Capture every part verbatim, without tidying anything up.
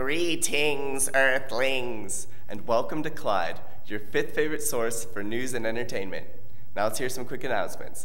Greetings, Earthlings, and welcome to Clyde, your fifth favorite source for news and entertainment. Now let's hear some quick announcements.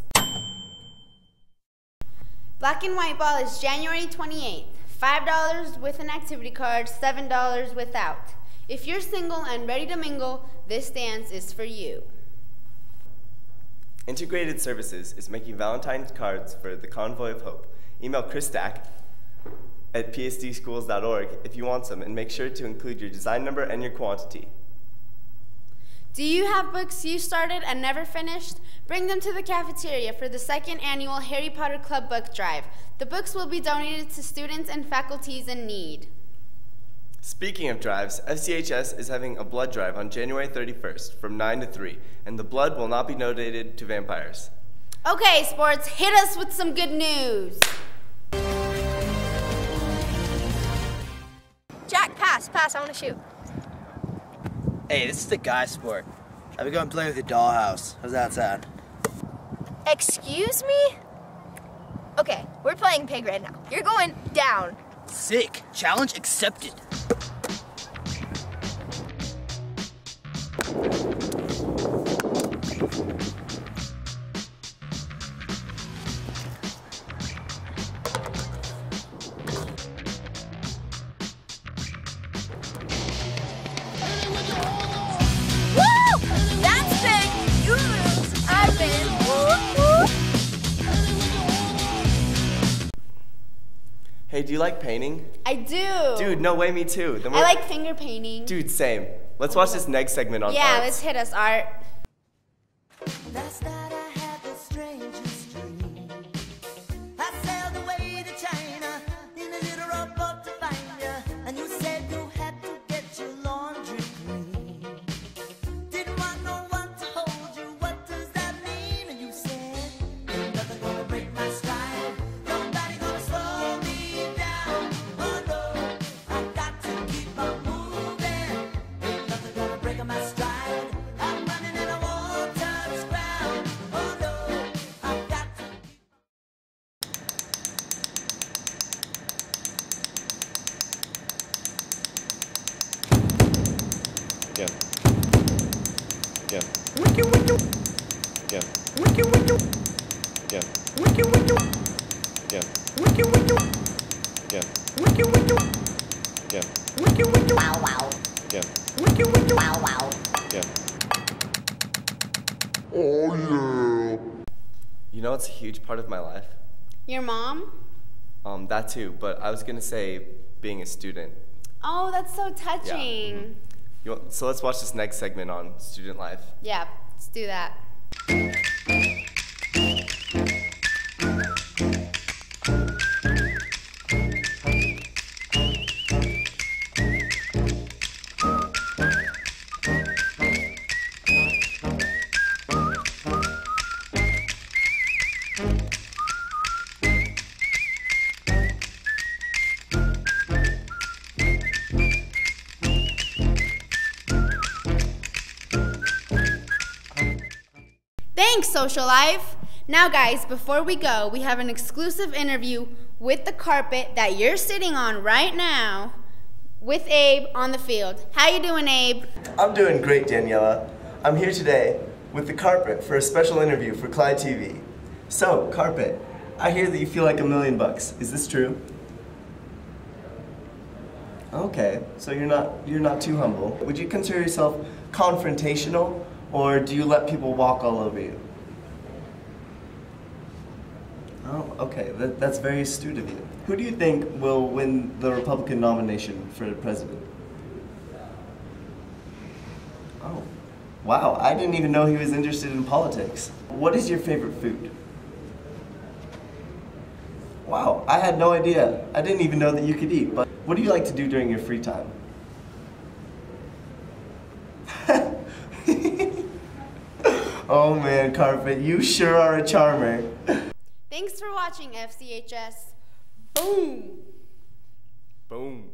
Black and White Ball is January twenty-eighth. five dollars with an activity card, seven dollars without. If you're single and ready to mingle, this dance is for you. Integrated Services is making Valentine's cards for the Convoy of Hope. Email Chris Stack at p s d schools dot org if you want some, and make sure to include your design number and your quantity. Do you have books you started and never finished? Bring them to the cafeteria for the second annual Harry Potter Club Book Drive. The books will be donated to students and faculties in need. Speaking of drives, F C H S is having a blood drive on January thirty-first from nine to three, and the blood will not be donated to vampires. Okay, sports, hit us with some good news. Jack, pass, pass, I want to shoot. Hey, this is the guy sport. I've been going play with the dollhouse. How's that sound? Excuse me? Okay, we're playing pig right now. You're going down. Sick. Challenge accepted. Hey, do you like painting? I do. Dude, no way, me too. Then I like finger painting. Dude, same. Let's watch this next segment on Yeah, arts. let's hit us, Art. Last night I had the strangest dream. I sailed away to China in a little rowboat to find you, and you said you had to get your laundry clean. Didn't want no one to hold you. What does that mean? And you said, ain't nothing gonna break my stride. Nobody gonna slow me down. Oh no, I got to keep on moving. Ain't nothing gonna break my stride. I'm running in a wall-touch ground. Oh no, I've got to Yeah. Yeah. Yeah. Yeah. Yeah. Yeah. wow wow. Yeah. Wow wow. Yeah. Oh yeah. You know what's a huge part of my life? Your mom? Um, that too, but I was gonna say being a student. Oh, that's so touching. You want, so let's watch this next segment on student life. Yeah, let's do that. Thanks, Social Life. Now guys, before we go, we have an exclusive interview with the carpet that you're sitting on right now with Abe on the field. How you doing, Abe? I'm doing great, Daniela. I'm here today with the carpet for a special interview for Clyde T V. So, carpet, I hear that you feel like a million bucks. Is this true? Okay, so you're not you're not too humble. Would you consider yourself confrontational, or do you let people walk all over you? Oh, okay, that, that's very astute of you. Who do you think will win the Republican nomination for president? Oh, wow, I didn't even know he was interested in politics. What is your favorite food? Wow, I had no idea. I didn't even know that you could eat, but what do you like to do during your free time? Oh man, Carpet, you sure are a charmer. Thanks for watching, F C H S. Boom! Boom.